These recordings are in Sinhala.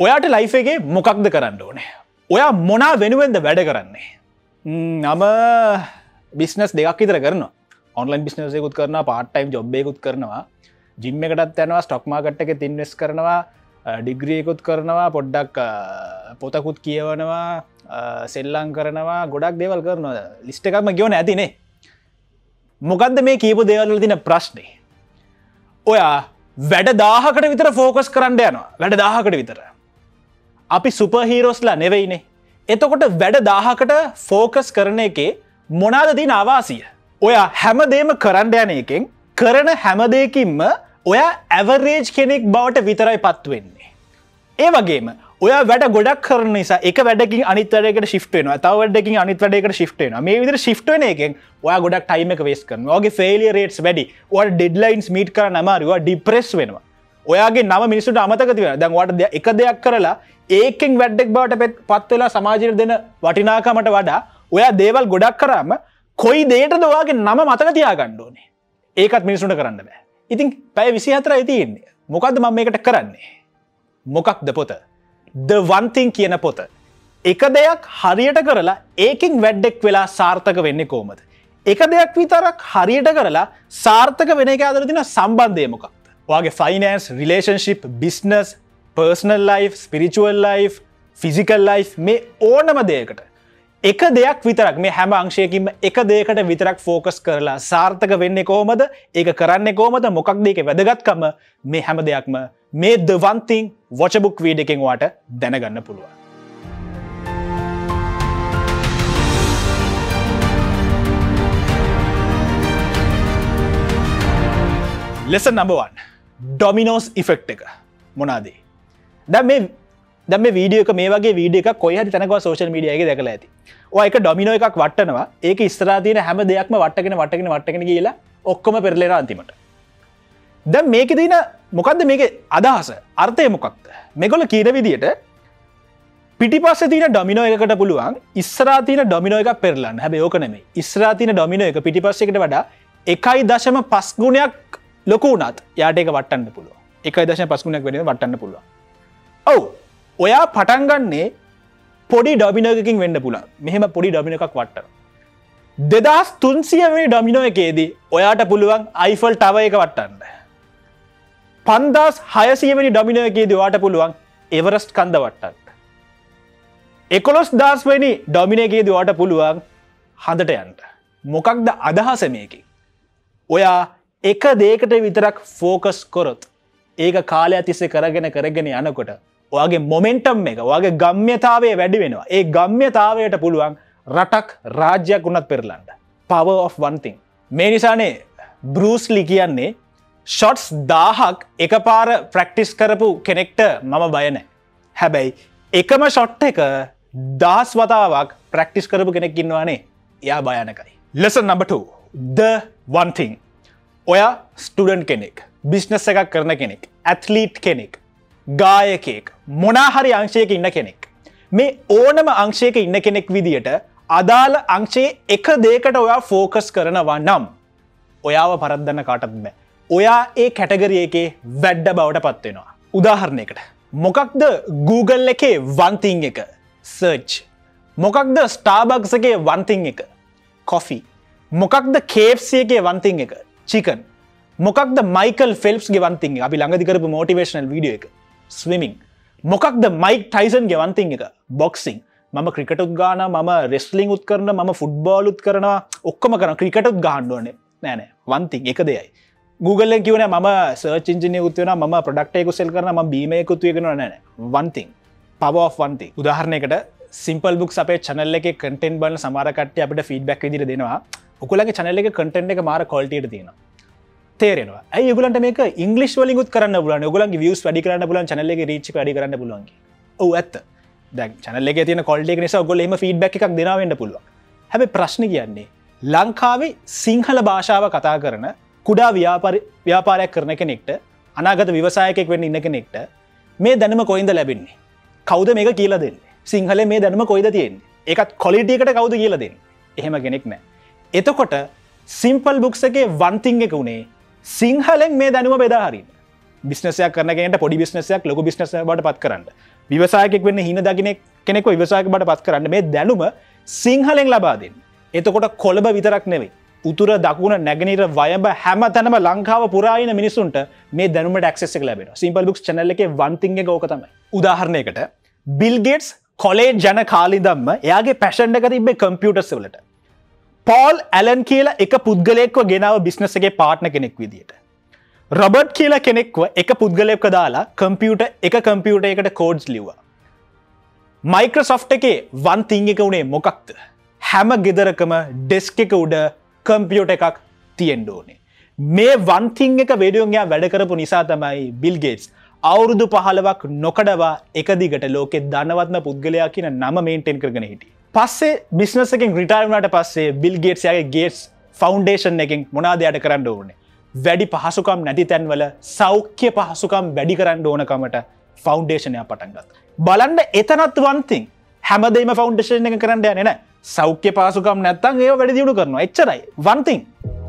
ඔයාට ලයිෆ් එකේ මොකක්ද කරන්න ඕනේ? ඔයා මොනා වෙනුවෙන්ද වැඩ කරන්නේ? මම බිස්නස් දෙකක් විතර කරනවා. ඔන්ලයින් බිස්නස් එකකුත් කරනවා, පාර්ට් ටයිම් ජොබ් එකකුත් කරනවා. ජිම් එකටත් යනවා, ස්ටොක් මාකට් එකේ ඉන්වෙස්ට් කරනවා, ඩිග්‍රී එකකුත් කරනවා, පොඩ්ඩක් පොතකුත් කියවනවා, සෙල්ලම් කරනවා, ගොඩක් දේවල් කරනවා. ලිස්ට් එකක්ම කියවන්න ඇතිනේ. මොකද්ද මේ කියපු දේවල් වල තියෙන ප්‍රශ්නේ? ඔයා වැඩ 1000කට විතර ෆෝකස් කරන්න යනවා. වැඩ 1000කට විතර. අපි සුපර් හීරෝස්ලා නෙවෙයිනේ. එතකොට වැඩ 1000කට ෆෝකස් කරන එකේ මොනවාද තියෙන අවාසිය? ඔයා හැමදේම කරන්න යන එකෙන් කරන හැම දෙයකින්ම ඔයා ඇවරේජ් කෙනෙක් බවට විතරයි පත් වෙන්නේ. ඒ වගේම ඔයා වැඩ ගොඩක් කරන නිසා එක වැඩකින් අනිත් වැඩයකට shift වෙනවා. තව වැඩකින් අනිත් වැඩයකට shift වෙනවා. මේ විදිහට shift වෙන එකෙන් ඔයා ගොඩක් time එක waste කරනවා. ඔයාගේ failure rates වැඩි. ඔයාට deadlines meet කරන්න අමාරුයි. ඔයා depress වෙනවා. ඔයාගේ නම මිනිස්සුන්ට අමතක තියෙනවා. දැන් ඔයාට එක දෙයක් කරලා ඒකෙන් වැඩක් බවට පත් වෙලා සමාජයට දෙන වටිනාකමට වඩා ඔයා දේවල් ගොඩක් කරාම කොයි දෙයකටද ඔයාගේ නම මතක තියාගන්න ඕනේ. ඒකත් මිනිස්සුන්ට කරන්න බෑ. ඉතින් පැය 24යි තියෙන්නේ. මොකද්ද මම මේකට කරන්නේ? මොකක්ද පොත? The one thing කියන පොත. එක දෙයක් හරියට කරලා ඒකෙන් වැඩක් වෙලා සාර්ථක වෙන්නේ කොහොමද? එක දෙයක් විතරක් හරියට කරලා සාර්ථක වෙන එක අතර තියෙන සම්බන්ධය මොකක්ද? ඔයාගේ finance, relationship, business, personal life, spiritual life, physical life මේ ඕනම දෙයකට එක දෙයක් විතරක් මේ හැම අංශයකින්ම එක දෙයකට විතරක් ફોකස් කරලා සාර්ථක වෙන්නේ කොහොමද? ඒක කරන්නේ කොහොමද? මොකක්ද ඒකේ වැදගත්කම? මේ හැම දෙයක්ම මේ The One Thing watch a book video එකෙන් ඔයාට දැනගන්න පුළුවන්. Lesson number 1. Dominoes effect එක මොනවාද? දැන් මේ වීඩියෝ එක මේ වගේ වීඩියෝ එකක් කොයි හරි තැනක සෝෂල් මීඩියා එකේ දැකලා ඇති. ඔයා එක ඩොමිනෝ එකක් වට්ටනවා. ඒක ඉස්සරහා තියෙන හැම දෙයක්ම වට්ටගෙන ගිහලා ඔක්කොම පෙරලෙනවා අන්තිමට. දැන් මේකේ තියෙන මොකද්ද මේකේ අදහස? අර්ථය මොකක්ද? මේගොල්ලෝ කියන විදිහට පිටිපස්සේ තියෙන ඩොමිනෝ එකකට පුළුවන් ඉස්සරහා තියෙන ඩොමිනෝ එකක් පෙරලන්න. හැබැයි ඕක නෙමෙයි. ඉස්සරහා තියෙන ඩොමිනෝ එක පිටිපස්සේ එකට වඩා 1.5 ගුණයක් ලොකු වුණත් යාට ඒක වටන්න පුළුවන්. 1.5 ගුණයක් වෙනම වටන්න පුළුවන්. ඔව්. ඔයා පටන් ගන්නේ පොඩි ඩොමිනෝ එකකින් වෙන්න පුළුවන්. මෙහෙම පොඩි ඩොමිනෝ එකක් වට්ටන. 2300 වෙනි ඩොමිනෝ එකේදී ඔයාට පුළුවන් අයිෆල් ටවර් එක වට්ටන්න. 5600 වෙනි ඩොමිනෝ එකේදී ඔයාට පුළුවන් එවරස්ට් කන්ද වට්ටන්න. 11000 වෙනි ඩොමිනෝ එකේදී ඔයාට පුළුවන් හඳට යන්න. මොකක්ද අදහස මේකේ? ඔයා එක දෙයකට විතරක් ફોකස් කරොත් ඒක කාලය තිස්සේ කරගෙන යනකොට ඔයාගේ මොමෙන්ටම් එක, ඔයාගේ ගම්ම්‍යතාවය වැඩි වෙනවා. ඒ ගම්ම්‍යතාවයට පුළුවන් රටක් රාජ්‍යයක් උනත් පෙරලන්න. Power of one thing. මේ නිසානේ බෲස් ලී කියන්නේ shots 1000ක් එකපාර ප්‍රැක්ටිස් කරපු කෙනෙක්ට මම බය නැහැ. හැබැයි එකම shot එක 1000 වතාවක් ප්‍රැක්ටිස් කරපු කෙනෙක් ඉන්නවානේ. එයා භයානකයි. Lesson number 2. The one thing. ඔයා ස්ටුඩන්ට් කෙනෙක්, බිස්නස් එකක් කරන කෙනෙක්, ඇත්ලීට් කෙනෙක්, ගායකයෙක්, මොනා හරි අංශයක ඉන්න කෙනෙක්. මේ ඕනම අංශයක ඉන්න කෙනෙක් විදියට අදාළ අංශයේ එක දෙයකට ඔයා ફોකස් කරනවා නම් ඔයාව පරද්දන්න කාටවත් බෑ. ඔයා ඒ කැටගරි එකේ වැඩ බවට පත් වෙනවා. උදාහරණයකට මොකක්ද Google එකේ one thing එක? search. මොකක්ද Starbucks එකේ one thing එක? coffee. මොකක්ද KFC එකේ one thing එක? chicken. මොකක්ද මයිකල් ෆෙල්ප්ස් ගේ one thing එක? අපි ළඟදී කරපු motivational video එක. swimming. මොකක්ද මයික් ටයිසන් ගේ one thing එක? boxing. මම ක්‍රිකට් උත් ගන්නවා, මම රෙස්ලිං උත් කරනවා, මම ෆුට්බෝල් උත් කරනවා, ඔක්කොම කරනවා. ක්‍රිකට් උත් ගහන්න ඕනේ. නෑ one thing එක දෙයයි. Google එකෙන් කියුවේ නෑ මම search engine එක උත් වෙනවා, මම product එකක් sell කරනවා, මම beam එකක් උත් වෙනවා. නෑ one thing. power of one thing. උදාහරණයකට simple books අපේ channel එකේ content බලන සමහර කට්ටිය අපිට feedback විදිහට දෙනවා. ඔයගොල්ලන්ගේ channel එකේ content එක මාර quality එකට තියෙනවා. තේරෙනවා. ඇයි ඔයගොල්ලන්ට මේක ඉංග්‍රීසි වලින් උත් කරන්න පුළුවන්. ඔයගොල්ලන්ගේ views වැඩි කරන්න පුළුවන්, channel එකේ reach එක වැඩි කරන්න පුළුවන්. ඔව් ඇත්ත. දැන් channel එකේ තියෙන quality එක නිසා ඔයගොල්ලෝ එහෙම feedback එකක් දෙනවා වෙන්න පුළුවන්. හැබැයි ප්‍රශ්නේ කියන්නේ ලංකාවේ සිංහල භාෂාව කතා කරන කුඩා ව්‍යාපාරයක් කරන කෙනෙක්ට, අනාගත ව්‍යවසායකයෙක් වෙන්න ඉන්න කෙනෙක්ට මේ දැනුම කොයින්ද ලැබෙන්නේ? කවුද මේක කියලා දෙන්නේ? සිංහලේ මේ දැනුම කොයිද තියෙන්නේ? ඒකත් quality එකට කවුද කියලා දෙන්නේ? එහෙම කෙනෙක් නැහැ. එතකොට simple books එකේ one thing එක උනේ සිංහලෙන් මේ දැනුම බෙදා හරින්න. බිස්නස් එකක් කරන කෙනෙක්ට පොඩි බිස්නස් එකක් ලොකු බිස්නස් එකක් බවට පත් කරන්න. විවසායකෙක් වෙන්න හින දකින්න කෙනෙක්ව විවසායක බවට පත් කරන්න මේ දැනුම සිංහලෙන් ලබා දෙන්න. එතකොට කොළඹ විතරක් නෙවෙයි. උතුර දකුණ නැගෙනහිර වයඹ හැම තැනම ලංකාව පුරා ඉන්න මිනිසුන්ට මේ දැනුමට ඇක්සස් එක ලැබෙනවා. Simple Books channel එකේ one thing එක ඕක තමයි. උදාහරණයකට Bill Gates කොලේජ් යන කාලේ ඉඳන්ම එයාගේ පැෂන් එක තිබ්බේ කම්පියුටර්ස් වලට. පෝල් ඇලන් කියලා එක පුද්ගලයෙක්ව ගෙනාව බිස්නස් එකේ පාර්ට්නර් කෙනෙක් විදියට. රොබර්ට් කියලා කෙනෙක්ව එක පුද්ගලයෙක්ව දාලා කම්පියුටර් එකකට කෝඩ්ස් ලිව්වා. Microsoft එකේ one thing එක උනේ මොකක්ද? හැම ගෙදරකම ඩෙස්ක් එක උඩ කම්පියුටර් එකක් තියෙන්න ඕනේ. මේ one thing එක වේඩියෝන් යා වැඩ කරපු නිසා තමයි Bill Gates අවුරුදු 15ක් නොකඩවා එක දිගට ලෝකේ ධනවත්ම පුද්ගලයා කියන නම මේන්ටේන් කරගෙන හිටියේ. පස්සේ බිස්නස් එකෙන් රිටයර් වුණාට පස්සේ Bill Gates යාගේ Gates Foundation එකෙන් මොනවද යාට කරන්න ඕනේ? වැඩි පහසුකම් නැති තැන්වල සෞඛ්‍ය පහසුකම් වැඩි කරන්න ඕනකමට ෆවුන්ඩේෂන් එක පටන් ගත්තා. බලන්න එතනත් one thing. හැමදේම ෆවුන්ඩේෂන් එක කරන්න යන්නේ නැහැ. සෞඛ්‍ය පහසුකම් නැත්තම් ඒව වැඩි දියුණු කරනවා. එච්චරයි. one thing.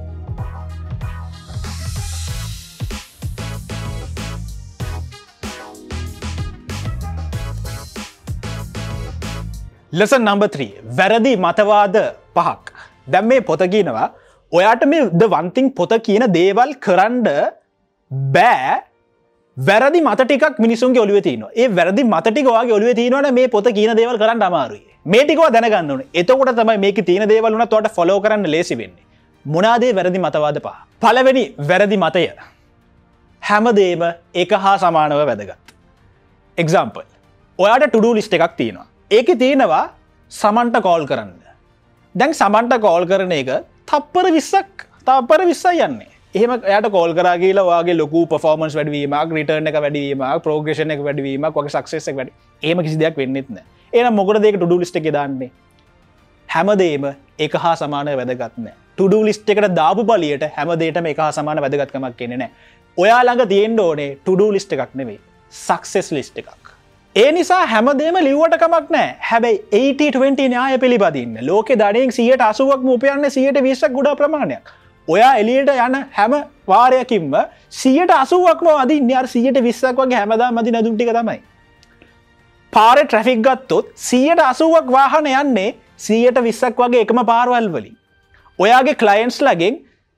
Lesson number 3. වැරදි මතවාද 5ක්. දැන් මේ පොත කියනවා ඔයාට මේ the one thing පොත කියන දේවල් කරන්න බෑ. වැරදි මත ටිකක් මිනිසුන්ගේ ඔළුවේ තියෙනවා. ඒ වැරදි මත ටික ඔයාගේ ඔළුවේ තියෙනවනේ මේ පොත කියන දේවල් කරන්න අමාරුයි. මේ ටික ඔයා දැනගන්න ඕනේ. එතකොට තමයි මේකේ තියෙන දේවල් උනත් ඔයාට ෆලෝ කරන්න ලේසි වෙන්නේ. මොනවාද මේ වැරදි මතවාද 5? පළවෙනි වැරදි මතය. හැමදේම එක හා සමානව වැදගත්. example. ඔයාට to do list එකක් තියෙනවා. ඒකේ තියෙනවා සමන්ට කෝල් කරන්න. දැන් සමන්ට කෝල් කරන එක තප්පර 20ක් යන්නේ. එහෙම එයාට කෝල් කරා කියලා ඔයාගේ ලොකු performance වැඩිවීමක්, return එක වැඩිවීමක්, progression එක වැඩිවීමක්, ඔයාගේ success එක වැඩි. එහෙම කිසි දෙයක් වෙන්නේ නැහැ. එහෙනම් මොකටද ඒක to do list එකේ දාන්නේ? හැමදේම එක හා සමානව වැදගත් නැහැ. to do list එකට දාපු පළියට හැමදේටම එක හා සමාන වැදගත්කමක් එන්නේ නැහැ. ඔයා ළඟ තියෙන්න ඕනේ to do list එකක් නෙවෙයි, success list එකක්. ඒ නිසා හැමදේම ලිව්වට කමක් නැහැ. හැබැයි 80-20 න්‍යාය පිළිපදින්න. ලෝකේ ධනයෙන් 180ක්ම උපයන්නේ 120ක් ගුඩා ප්‍රමාණයක්. ඔයා එළියට යන හැම වාරයකින්ම 180ක්ම අදින්නේ අර 120ක් වගේ හැමදාම අදින දුම් ටික තමයි. පාරේ ට්‍රැෆික් ගත්තොත් 180ක් වාහන යන්නේ 120ක් වගේ එකම පාරවල් වලින්. ඔයාගේ ක්ලයන්ට්ස් ළගෙන්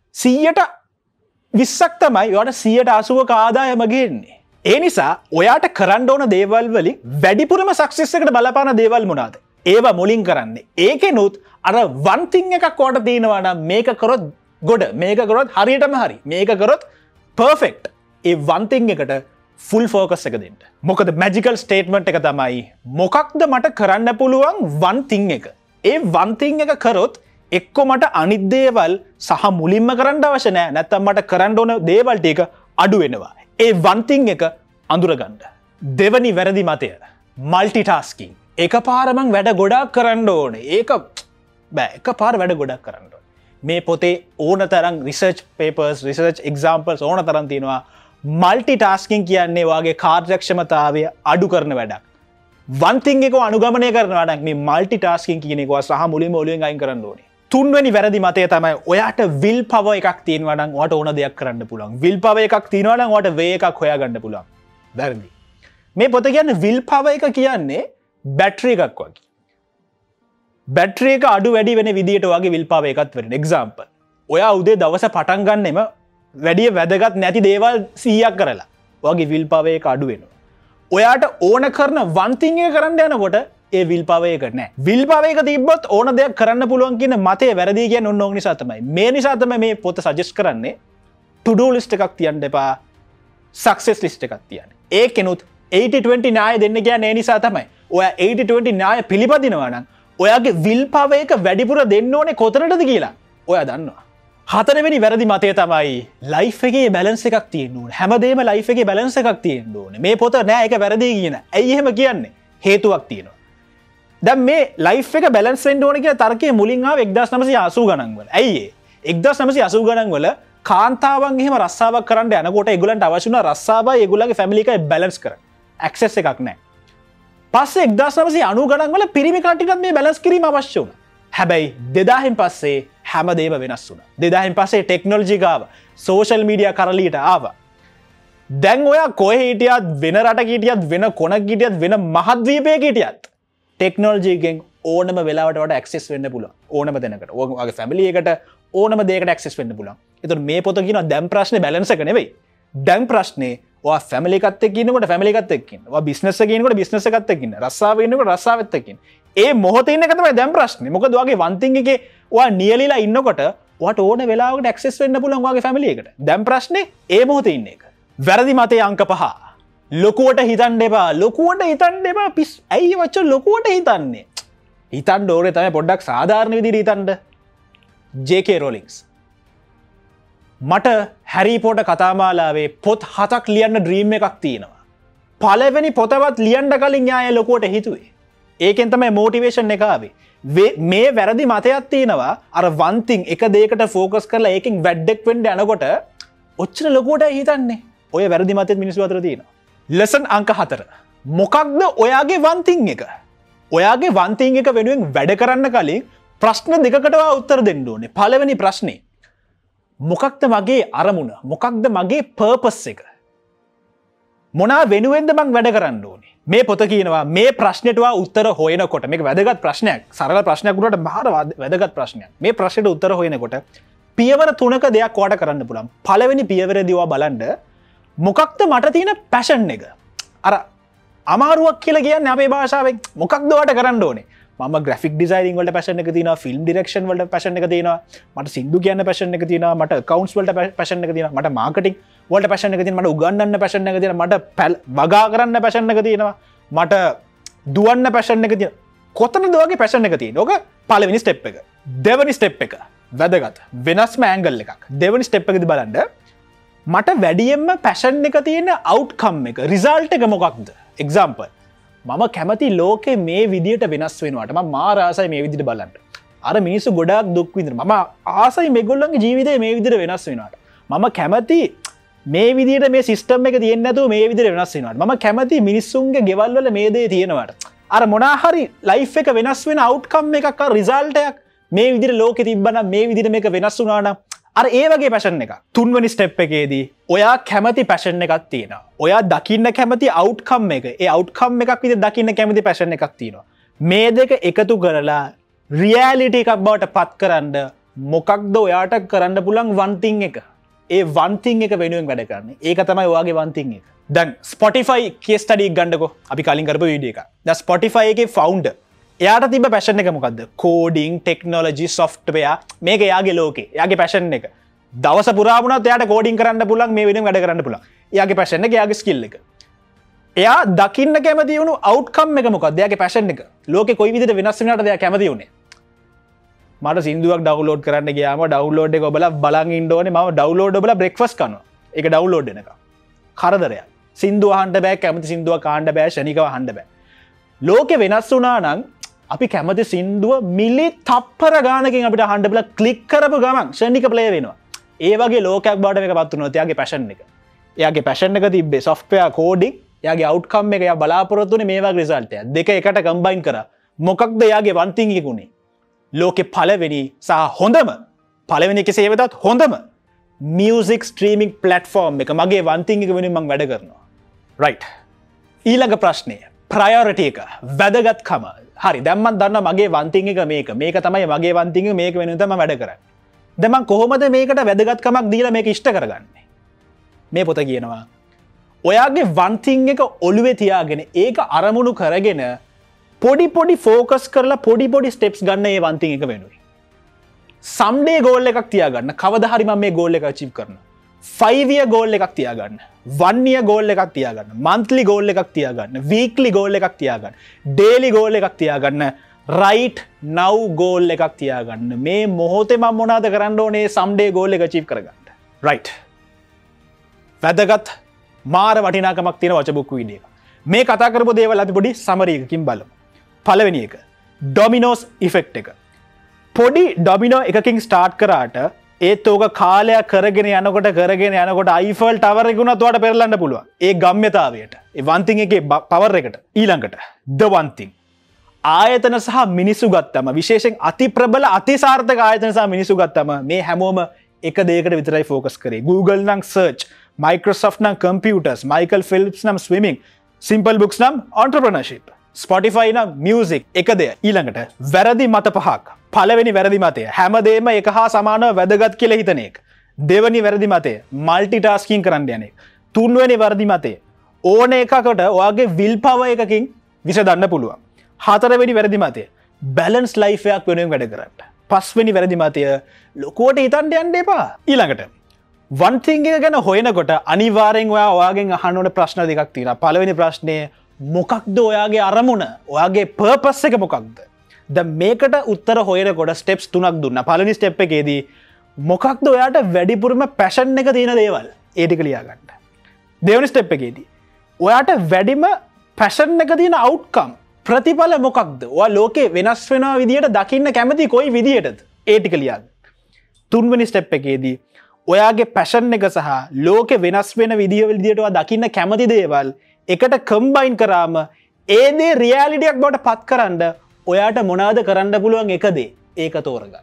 120ක් තමයි ඔයාට 180ක ආදායම ගේන්නේ. ඒ නිසා ඔයාට කරන්න ඕන දේවල් වලින් වැඩිපුරම සක්සස් එකට බලපාන දේවල් මොනවාද? ඒවා මුලින් කරන්නේ. ඒකෙනුත් අර one thing එකක් ඔයාට තියෙනවා නම් මේක කරොත් ගොඩ, මේක කරොත් හරියටම හරි, මේක කරොත් perfect. ඒ one thing එකට full focus එක දෙන්න. මොකද magical statement එක තමයි මොකක්ද මට කරන්න පුළුවන් one thing එක. ඒ one thing එක කරොත් එක්ක මට අනිත් දේවල් සහ මුලින්ම කරන්න අවශ්‍ය නැහැ. නැත්නම් මට කරන්න ඕන දේවල් ටික අඩු වෙනවා. ඒ one thing එක අඳුරගන්න. දෙවනි වැරදි මතය multitasking. එකපාර මං වැඩ ගොඩක් කරන්න ඕනේ. ඒක බෑ. එකපාර වැඩ ගොඩක් කරන්න ඕනේ. මේ පොතේ ඕන තරම් research papers, research examples ඕන තරම් තියෙනවා. multitasking කියන්නේ වාගේ කාර්යක්ෂමතාවය අඩු කරන වැඩක්. one thing එක අනුගමනය කරන වැඩක්. මේ multitasking කියන එක සහ මුලින්ම ඔළුවෙන් අයින් කරන්න ඕනේ. තුන්වෙනි වැරදි මතය තමයි ඔයාට will power එකක් තියෙනවා නම් ඔයාට ඕන දෙයක් කරන්න පුළුවන්. will power එකක් තියෙනවා නම් ඔයාට way එකක් හොයාගන්න පුළුවන්. වැරදි. මේ පොත කියන්නේ will power එක කියන්නේ බැටරි එකක් වගේ. බැටරි එක අඩු වැඩි වෙන විදියට ඔයාගේ will power එකත් වෙන. example. ඔයා උදේ දවස පටන් ගන්නෙම වැඩි වැදගත් නැති දේවල් 100ක් කරලා. ඔයාගේ will power එක අඩු වෙනවා. ඔයාට ඕන කරන one thing එක කරන්න යනකොට ඒ will power එක නැහැ. will power එක තිබ්බොත් ඕන දෙයක් කරන්න පුළුවන් කියන මතය වැරදි කියන්නේ ඕන නිසා තමයි. මේ නිසා තමයි මේ පොත සජෙස්ට් කරන්නේ to do list එකක් තියන්න එපා. success list එකක් තියන්න. ඒකෙනුත් 80-20 න්‍යාය දෙන්න කියන්නේ ඒ නිසා තමයි. ඔයා 80-20 න්‍යාය පිළිපදිනවා නම් ඔයාගේ will power එක වැඩිපුර දෙන්න ඕනේ කොතනටද කියලා ඔයා දන්නවා. හතරවෙනි වැරදි මතය තමයි ලයිෆ් එකේ බැලන්ස් එකක් තියෙන්න ඕනේ. හැමදේම ලයිෆ් එකේ බැලන්ස් එකක් තියෙන්න ඕනේ. මේ පොත නෑ ඒක වැරදි කියන. ඇයි එහෙම කියන්නේ? හේතුවක් තියෙනවා. දැන් මේ ලයිෆ් එක බැලන්ස් වෙන්න ඕනේ කියලා තර්කයේ මුලින් ආව 1980 ගණන් වල. ඇයි ඒ? 1980 ගණන් වල කාන්තාවන් එහෙම රස්සාවක් කරන්න යනකොට ඒගොල්ලන්ට අවශ්‍ය වුණා රස්සාවයි ඒගොල්ලන්ගේ ෆැමිලි එකයි බැලන්ස් කරන්න. ඇක්සස් එකක් නැහැ. පස්සේ 1990 ගණන් වල පිරිමි කට්ටියටත් මේ බැලන්ස් කිරීම අවශ්‍ය වුණා. හැබැයි 2000න් පස්සේ හැමදේම වෙනස් වුණා. 2000න් පස්සේ ටෙක්නොලොජි ගාව, සෝෂල් මීඩියා කරලියට ආවා. දැන් ඔයා කොහේ හිටියත් වෙන රටක හිටියත් වෙන කොනක හිටියත් වෙන මහද්වීපයක හිටියත් ටෙක්නොලොජි එකෙන් ඕනම වෙලාවට ඔයාලට ඇක්සස් වෙන්න පුළුවන්. ඕනම තැනකට. ඔයාගේ ෆැමිලි එකට ඕනම දෙයකට ඇක්සස් වෙන්න පුළුවන්. ඒතකොට මේ පොත කියනවා දැන් ප්‍රශ්නේ බැලන්ස් එක නෙවෙයි. දැන් ප්‍රශ්නේ ඔයා ෆැමිලි එකත් එක්ක ඉන්නකොට ෆැමිලි එකත් එක්ක ඉන්න. ඔයා බිස්නස් එකේ ඉන්නකොට බිස්නස් එකත් එක්ක ඉන්න. රස්සාවේ ඉන්නකොට රස්සාවෙත් එක්ක ඉන්න. ඒ මොහොතේ ඉන්න එක තමයි දැන් ප්‍රශ්නේ. මොකද ඔයාගේ one thing එකේ ඔයා නියලිලා ඉන්නකොට ඔයාට ඕන වෙලාවකට ඇක්සස් වෙන්න පුළුවන් ඔයාගේ ෆැමිලි එකට. දැන් ප්‍රශ්නේ ඒ මොහොතේ ඉන්න එක. වැරදි මතේ අංක 5. ලොකුවට හිතන්න එපා. ලොකුවට හිතන්න එපා. ඇයි මචං ලොකුවට හිතන්නේ? හිතන්න ඕනේ තමයි පොඩ්ඩක් සාධාරණ විදිහට හිතන්න. JK Rowlings. මට හැරි පොටර් කතාමාලාවේ පොත් 7ක් ලියන්න ඩ්‍රීම් එකක් තියෙනවා. පළවෙනි පොතවත් ලියන්න කලින් යාය ලොකුවට හිතුවේ. ඒකෙන් තමයි මොටිවේෂන් එක ආවේ. මේ වැරදි මතයක් තියෙනවා. අර one thing එක දෙයකට ફોකස් කරලා ඒකෙන් වැඩක් වෙන්න යනකොට ඔච්චර ලොකුවට හිතන්නේ. ඔය වැරදි මතෙත් මිනිස්සු අතර තියෙනවා. ලෙසන් අංක 4. මොකක්ද ඔයාගේ one thing එක? ඔයාගේ one thing එක වෙනුවෙන් වැඩ කරන්න කලින් ප්‍රශ්න දෙකකට උත්තර දෙන්න ඕනේ. පළවෙනි ප්‍රශ්නේ මොකක්ද මගේ අරමුණ? මොකක්ද මගේ පර්පස් එක? මොනා වෙනුවෙන්ද මං වැඩ කරන්න ඕනේ? මේ පොත කියනවා මේ ප්‍රශ්නෙට උත්තර හොයනකොට මේක වැදගත් ප්‍රශ්නයක්. සරල ප්‍රශ්නයක් වුණාට මහා වැදගත් ප්‍රශ්නයක්. මේ ප්‍රශ්නෙට උත්තර හොයනකොට පියවර 3ක දෙයක් ඔයාට කරන්න පුළුවන්. පළවෙනි පියවරේදී ඔයා බලන්න මොකක්ද මට තියෙන පැෂන් එක? අර අමාරුවක් කියලා කියන්නේ අපේ භාෂාවෙන් මොකක්ද ඔයාට කරන්න ඕනේ? මම ග්‍රැෆික් ඩිසයිනින් වලට පැෂන් එක තියෙනවා, ෆිල්ම් ඩිරෙක්ෂන් වලට පැෂන් එක තියෙනවා, මට සින්දු කියන්න පැෂන් එක තියෙනවා, මට අකවුන්ට්ස් වලට පැෂන් එක තියෙනවා, මට මාකටිං වලට පැෂන් එක තියෙනවා, මට උගන්වන්න පැෂන් එක තියෙනවා, මට වගා කරන්න පැෂන් එක තියෙනවා, මට දුවන්න පැෂන් එක තියෙනවා. කොතනද ඔයගේ පැෂන් එක තියෙන්නේ? ඔක පළවෙනි ස්ටෙප් එක. දෙවෙනි ස්ටෙප් එක වැදගත්. වෙනස්ම ඇන්ගල් එකක්. දෙවෙනි ස්ටෙප් එකදී බලන්න මට වැඩියෙන්ම පැෂන් එක තියෙන අවුට්කම් එක, රිසල්ට් එක මොකක්ද? එක්සැම්පල් මම කැමති ලෝකේ මේ විදියට වෙනස් වෙනවාට මම මාර ආසයි මේ විදිහට බලන්න. අර මිනිස්සු ගොඩාක් දුක් විඳිනවා. මම ආසයි මේගොල්ලන්ගේ ජීවිතේ මේ විදිහට වෙනස් වෙනවාට. මම කැමති මේ විදිහට මේ සිස්ටම් එක තියෙන්නේ නැතුව මේ විදිහට වෙනස් වෙනවාට. මම කැමති මිනිස්සුන්ගේ ගෙවල් වල මේ දේ තියෙනවාට. අර මොනා හරි ලයිෆ් එක වෙනස් වෙන අවුට්කම් එකක්, අර රිසල්ට් එකක් මේ විදිහට ලෝකේ තිබ්බනම් මේ විදිහට මේක වෙනස් වුණා නම් අර ඒ වගේ පැෂන් එකක්. තුන්වෙනි ස්ටෙප් එකේදී ඔයා කැමති පැෂන් එකක් තියෙනවා. ඔයා දකින්න කැමති අවුට්කම් එක. ඒ අවුට්කම් එකක් විදිහට දකින්න කැමති පැෂන් එකක් තියෙනවා. මේ දෙක එකතු කරලා රියැලිටි එකක් බවට පත් කරන්න මොකක්ද ඔයාට කරන්න පුළුවන් one thing එක. ඒ one thing එක වෙනුවෙන් වැඩ කරන්නේ. ඒක තමයි ඔයාගේ one thing එක. දැන් Spotify case study එක ගන්නකො. අපි කලින් කරපු වීඩියෝ එක. දැන් Spotify එකේ founder එයාට තිබ්බ පැෂන් එක මොකද්ද? Coding, technology, software. මේක එයාගේ ලෝකේ. එයාගේ පැෂන් එක. දවස පුරා වුණත් එයාට කෝඩින් කරන්න පුළුවන්, මේ වෙනුවෙන් වැඩ කරන්න පුළුවන්. එයාගේ පැෂන් එක, එයාගේ ස්කිල් එක. එයා දකින්න කැමති වුණු අවුට්කම් එක මොකක්ද? එයාගේ පැෂන් එක. ලෝකේ කොයි විදිහට වෙනස් වෙනවටද එයා කැමති වුණේ? මට සින්දුවක් ඩවුන්ලෝඩ් කරන්න ගියාම ඩවුන්ලෝඩ් එක ඔබලා බලන් ඉන්න ඕනේ. මම ඩවුන්ලෝඩ් ඔබලා බ්‍රෙක්ෆාස්ට් කරනවා. ඒක ඩවුන්ලෝඩ් වෙනකම්. කරදරයක්. සින්දුව අහන්න බෑ, කැමති සින්දුවක් අහන්න බෑ, ශනිකව අහන්න බෑ. ලෝකේ වෙනස් වුණා නම් අපි කැමති සින්දුව මිලි තප්පර ගානකින් අපිට අහන්න බලා ක්ලික් කරපු ගමන් ශනික ප්ලේ වෙනවා. ඒ වගේ ලෝකයක් බවට මේක පත් වුණොත් එයාගේ පැෂන් එක. එයාගේ පැෂන් එක තිබ්බේ සොෆ්ට්වෙයාර් කෝඩින්. එයාගේ අවුට්කම් එක එයා බලාපොරොත්තු වෙන්නේ මේ වගේ රිසල්ට් එකක්. දෙක එකට කම්බයින් කරා. මොකක්ද එයාගේ one thing එක උනේ? ලෝකේ පළවෙනි සහ හොඳම පළවෙනි එකේ වෙතත් හොඳම මියුසික් ස්ට්‍රීමින් ප්ලැට්ෆෝම් එක මගේ one thing එක වෙනුවෙන් මම වැඩ කරනවා. රයිට්. ඊළඟ ප්‍රශ්නය ප්‍රයොරිටි එක වැදගත්කම. හරි දැන් මම දන්නවා මගේ one thing එක මේක. මේක තමයි මගේ one thing එක, මේක වෙනුවෙන් තමයි වැඩ කරන්නේ. දැන් මම කොහොමද මේකට වැදගත්කමක් දීලා මේක ඉෂ්ට කරගන්නේ? මේ පොත කියනවා ඔයාගේ one thing එක ඔළුවේ තියාගෙන ඒක අරමුණු කරගෙන පොඩි ෆෝකස් කරලා පොඩි ස්ටෙප්ස් ගන්න ඒ one thing එක වෙනුවෙන්. සම්ඩේ ගෝල් එකක් තියාගන්න. කවදා හරි මම මේ ගෝල් එක අචීව් කරනවා. 5 year ගෝල් එකක් තියාගන්න. 1 year ගෝල් එකක් තියාගන්න. monthly ගෝල් එකක් තියාගන්න. weekly ගෝල් එකක් තියාගන්න. daily ගෝල් එකක් තියාගන්න. right now ගෝල් එකක් තියාගන්න. මේ මොහොතේ මම මොනවද කරන්න ඕනේ සම්ඩේ ගෝල් එක අචීව් කරගන්න. right. වැදගත් මාර වටිනාකමක් තියෙන වචබුක් වීඩියෝ එක. මේ කතා කරපු දේවල් අපි පොඩි සමරි එකකින් බලමු. පළවෙනි එක ඩොමිනෝස් ඉෆෙක්ට් එක. පොඩි ඩොමිනෝ එකකින් ස්ටාර්ට් කරාට ඒත් ඕක කාලයක් කරගෙන යනකොට අයිෆල් ටවර් එක උනත් ඔයාලට පෙරලන්න පුළුවන්. ඒ ගම්‍යතාවයට. ඒ one thing එකේ පවර් එකට. ඊළඟට the one thing. ආයතන සහ මිනිසු ගත්තම විශේෂයෙන් අති ප්‍රබල අතිසාර්ථක ආයතන සහ මිනිසු ගත්තම මේ හැමෝම එක දෙයකට විතරයි ફોකස් කරේ. Google නම් search, Microsoft නම් computers, Michael Phelps නම් swimming, Simplebooks නම් entrepreneurship, Spotify නම් music. එක දෙය. ඊළඟට වැරදි මත පහක්. පළවෙනි වැරදි මතය හැමදේම එක හා සමානව වැදගත් කියලා හිතන එක. දෙවෙනි වැරදි මතය multitasking කරන්න යන එක. තුන්වෙනි වැරදි මතය ඕන එකකට ඔයාගේ will power එකකින් විසඳන්න පුළුවන්. හතරවෙනි වැරදි මතය balance life එකක් වෙනුවෙන් වැඩ කරන්න. පස්වෙනි වැරදි මතය ලොකුවට හිතන්න යන්න එපා. ඊළඟට one thing එක ගැන හොයනකොට අනිවාර්යෙන් ඔයාගෙන් අහන්න ඕන ප්‍රශ්න දෙකක් තියෙනවා. පළවෙනි ප්‍රශ්නේ මොකක්ද ඔයාගේ අරමුණ? ඔයාගේ purpose එක මොකක්ද? දැන් මේකට උත්තර හොයනකොට steps 3ක් දුන්නා. පළවෙනි step එකේදී මොකක්ද ඔයාට වැඩිපුරම passion එක තියෙන දේවල්? ඒ ටික ලියා ගන්න. දෙවෙනි step එකේදී ඔයාට වැඩිම passion එක තියෙන outcome ප්‍රතිඵල මොකක්ද? ඔයා ලෝකේ වෙනස් වෙන විදියට දකින්න කැමති කොයි විදියටද? ඒ ටික ලියා ගන්න. තුන්වෙනි step එකේදී ඔයාගේ passion එක සහ ලෝකේ වෙනස් වෙන විදියට ඔයා දකින්න කැමති දේවල් එකට combine කරාම ඒ දේ reality එකක් බවට පත් කරන්න ඔයාට මොනවද කරන්න පුළුවන් එක දේ? ඒක තෝරගන්න.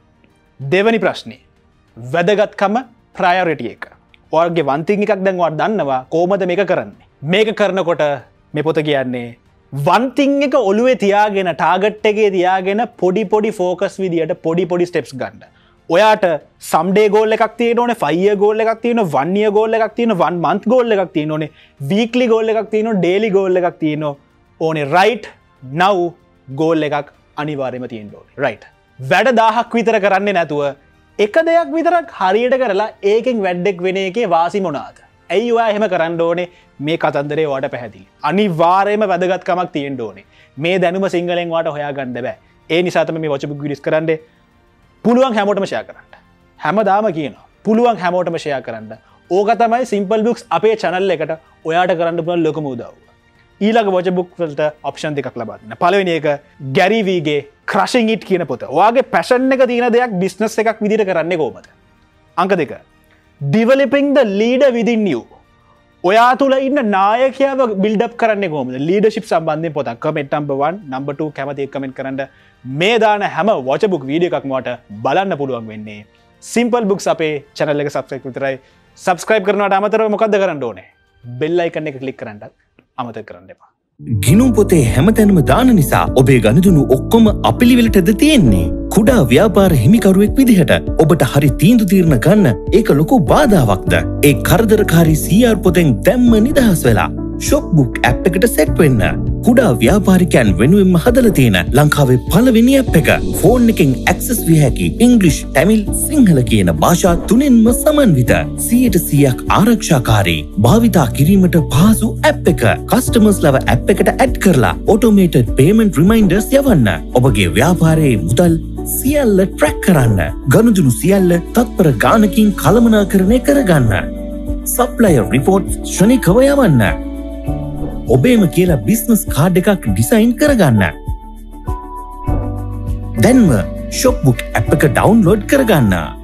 දෙවෙනි ප්‍රශ්නේ වැදගත්කම priority එක. ඔයාගේ one thing එකක් දැන් ඔයා දන්නවා කොහොමද මේක කරන්නේ? මේක කරනකොට මේ පොත කියන්නේ one thing එක ඔළුවේ තියාගෙන target එකේ තියාගෙන පොඩි focus විදියට පොඩි steps ගන්න. ඔයාට someday goal එකක් තියෙන්න ඕනේ, 5 year goal එකක් තියෙන්න ඕනේ, 1 year goal එකක් තියෙන්න ඕනේ, 1 month goal එකක් තියෙන්න ඕනේ, weekly goal එකක් තියෙන්න ඕනේ, daily goal එකක් තියෙන්න ඕනේ. right now goal එකක් අනිවාර්යයෙන්ම තියෙන්න ඕනේ. right. වැඩ 1000ක් විතර කරන්නේ නැතුව එක දෙයක් විතරක් හරියට කරලා ඒකෙන් වැඩක් වෙන එකේ වාසි මොනවාද? ඇයි ඔයා එහෙම කරන්න ඕනේ? මේ කතන්දරේ ඔයාට පැහැදිලි. අනිවාර්යයෙන්ම වැදගත්කමක් තියෙන්න ඕනේ. මේ දැනුම සිංහලෙන් ඔයාට හොයාගන්න බෑ. ඒ නිසා තමයි මේ watchbook videos කරන්නේ. පුළුවන් හැමෝටම ෂෙයා කරන්න. හැමදාම කියනවා. පුළුවන් හැමෝටම ෂෙයා කරන්න. ඕක තමයි Simplebooks අපේ channel එකට ඔයාට කරන්න පුළුවන් ලොකුම උදව්ව. ඊළඟ watchbook වලට option දෙකක් ලබා දෙන්න. පළවෙනි එක Gary V ගේ crushing it කියන පොත. ඔයාගේ passion එක තියෙන දෙයක් business එකක් විදිහට කරන්නේ කොහොමද? අංක 2 developing the leader within you. ඔයා තුල ඉන්න නායකයාව build up කරන්නේ කොහොමද? leadership සම්බන්ධයෙන් පොතක්. comment number 1, number 2 කැමති එක comment කරන්න. මේ දාන හැම watchbook video එකක්ම ඔයාට බලන්න පුළුවන් වෙන්නේ Simplebooks අපේ channel එක subscribe විතරයි. subscribe කරනවට අමතරව මොකද්ද කරන්න ඕනේ? bell icon එක click කරන්නත් අමතක කරන්න එපා. ගිනුම් පොතේ හැමතැනම දාන නිසා ඔබේ ගනුදෙනු ඔක්කොම අපිළිවෙලටද තියෙන්නේ. කුඩා ව්‍යාපාර හිමිකරුවෙක් විදිහට ඔබට හරි තීන්දුව తీරන ගන්න ඒක ලොකු බාධාවක්ද? ඒ කරදරකාරී CR පොතෙන් දැම්ම නිදහස් වෙලා Shopbook app එකට සෙට් වෙන්න. කුඩා ව්‍යාපාරිකයන් වෙනුවෙන්ම හදලා තියෙන ලංකාවේ පළවෙනි app එක. ෆෝන් එකෙන් access විය හැකි English, Tamil, සිංහල කියන භාෂා තුනෙන්ම සමන්විත 100%ක් ආරක්ෂාකාරී භාවිතා කිරීමට පහසු app එක. customers ලව app එකට add කරලා automated payment reminders යවන්න. ඔබගේ ව්‍යාපාරයේ මුදල් සියල්ල track කරන්න. ගනුදෙනු සියල්ල තත්පර ගානකින් කළමනාකරණය කරගන්න. supplier reports ශ්‍රණිකව යවන්න. ඔබේම කියලා බිස්නස් කාඩ් එකක් ඩිසයින් කරගන්න. දැන්ම Shopbook app එක ඩවුන්ලෝඩ් කරගන්න.